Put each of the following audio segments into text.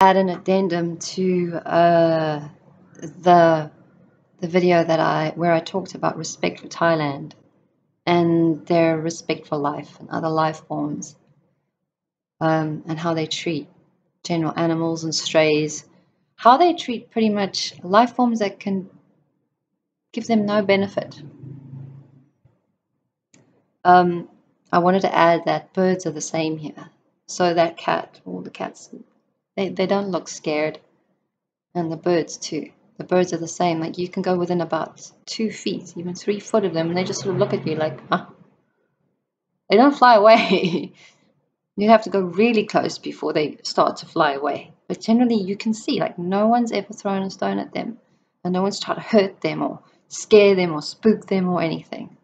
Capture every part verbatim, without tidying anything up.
add an addendum to uh, the the video that I where I talked about respect for Thailand and their respect for life and other life forms, um, and how they treat general animals and strays, how they treat pretty much life forms that can give them no benefit. Um, I wanted to add that birds are the same here. So that cat, all the cats, they, they don't look scared. And the birds too. The birds are the same. Like you can go within about two feet, even three foot of them, and they just sort of look at you like, huh? They don't fly away. You have to go really close before they start to fly away. But generally you can see, like no one's ever thrown a stone at them. And no one's tried to hurt them or scare them or spook them or anything.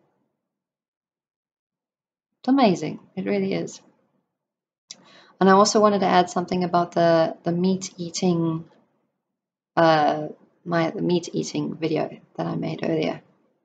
It's amazing. It really is. And I also wanted to add something about the, the meat eating uh, my the meat eating video that I made earlier.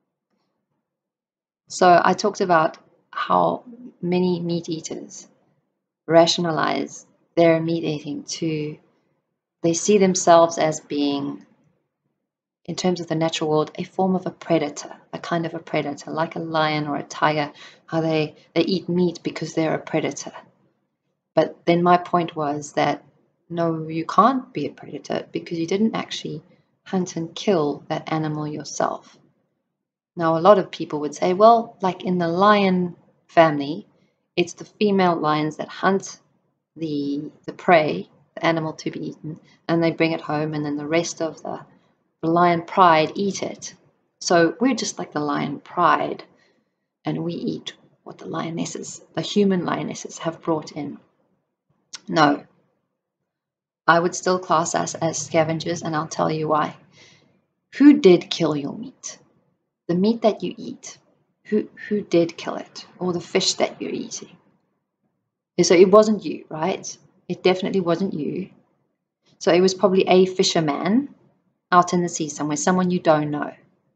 So I talked about how many meat eaters rationalize their meat eating to, they see themselves as being, in terms of the natural world, a form of a predator, a kind of a predator, like a lion or a tiger, how they, they eat meat because they're a predator. But then my point was that no, you can't be a predator because you didn't actually hunt and kill that animal yourself. Now, a lot of people would say, well, like in the lion family, it's the female lions that hunt the, the prey, the animal to be eaten, and they bring it home, and then the rest of the, the lion pride eat it. So we're just like the lion pride, and we eat what the lionesses, the human lionesses, have brought in. No, I would still class us as scavengers, and I'll tell you why. Who did kill your meat? The meat that you eat, who, who did kill it? Or the fish that you're eating? So it wasn't you, right? It definitely wasn't you. So it was probably a fisherman out in the sea somewhere, someone you don't know.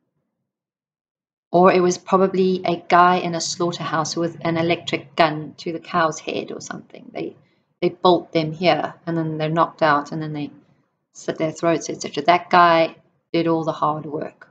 Or it was probably a guy in a slaughterhouse with an electric gun to the cow's head or something. They they bolt them here and then they're knocked out and then they slit their throats, et cetera. That guy did all the hard work.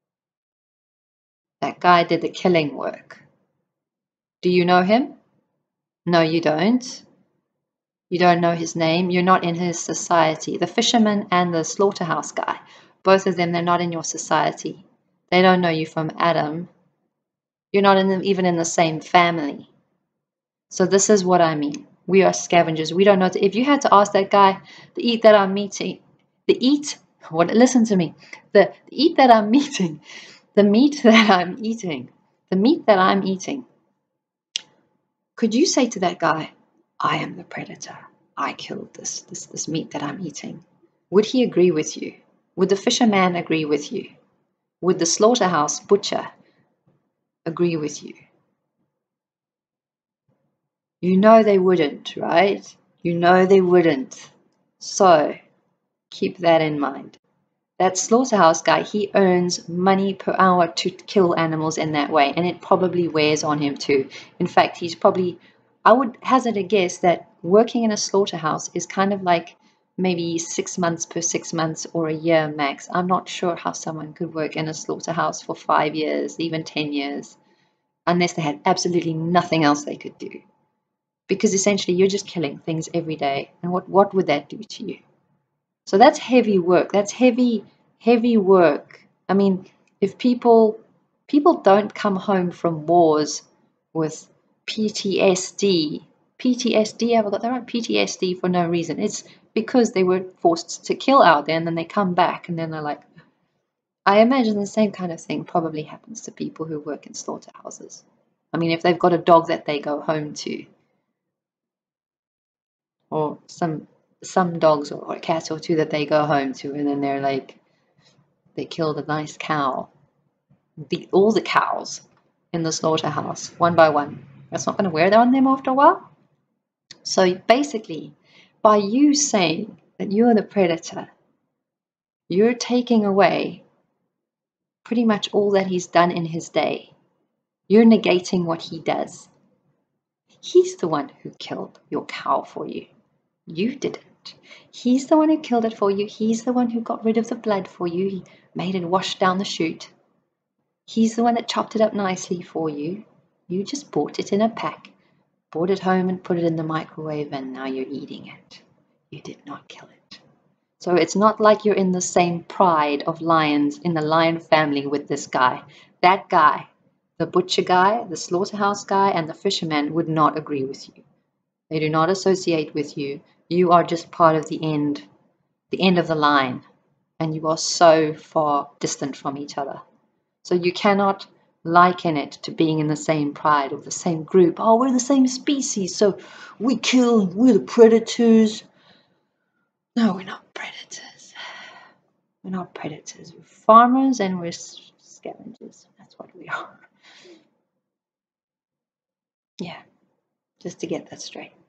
That guy did the killing work. Do you know him? No, you don't. You don't know his name. You're not in his society. The fisherman and the slaughterhouse guy, both of them, they're not in your society. They don't know you from Adam. You're not in the, even in the same family. So this is what I mean. We are scavengers. We don't know. To, if you had to ask that guy, the eat that I'm eating, the eat, what? Listen to me. The, the eat that I'm eating, the meat that I'm eating, the meat that I'm eating. Could you say to that guy, I am the predator. I killed this, this, this meat that I'm eating. Would he agree with you? Would the fisherman agree with you? Would the slaughterhouse butcher agree with you? You know they wouldn't, right? You know they wouldn't. So keep that in mind. That slaughterhouse guy, he earns money per hour to kill animals in that way, and it probably wears on him too. In fact, he's probably, I would hazard a guess that working in a slaughterhouse is kind of like maybe six months per six months or a year max. I'm not sure how someone could work in a slaughterhouse for five years, even ten years, unless they had absolutely nothing else they could do. Because essentially you're just killing things every day. And what, what would that do to you? So that's heavy work. That's heavy, heavy work. I mean, if people, people don't come home from wars with P T S D. P T S D, have I got that right? P T S D for no reason. It's because they were forced to kill out there and then they come back and then they're like, I imagine the same kind of thing probably happens to people who work in slaughterhouses. I mean, if they've got a dog that they go home to, or some some dogs or a cat or two that they go home to, and then they're like, they killed a nice cow, the, all the cows in the slaughterhouse, one by one. That's not going to wear on them after a while. So basically, by you saying that you're the predator, you're taking away pretty much all that he's done in his day. You're negating what he does. He's the one who killed your cow for you. You didn't. not. He's the one who killed it for you. He's the one who got rid of the blood for you. He made it wash down the chute. He's the one that chopped it up nicely for you. You just bought it in a pack, brought it home and put it in the microwave, and now you're eating it. You did not kill it. So it's not like you're in the same pride of lions in the lion family with this guy. That guy, the butcher guy, the slaughterhouse guy, and the fisherman would not agree with you. They do not associate with you. You are just part of the end, the end of the line, and you are so far distant from each other. So you cannot liken it to being in the same pride of the same group. Oh, we're the same species, so we kill, we're the predators. No, we're not predators. We're not predators. We're farmers and we're scavengers. That's what we are. Yeah, just to get that straight.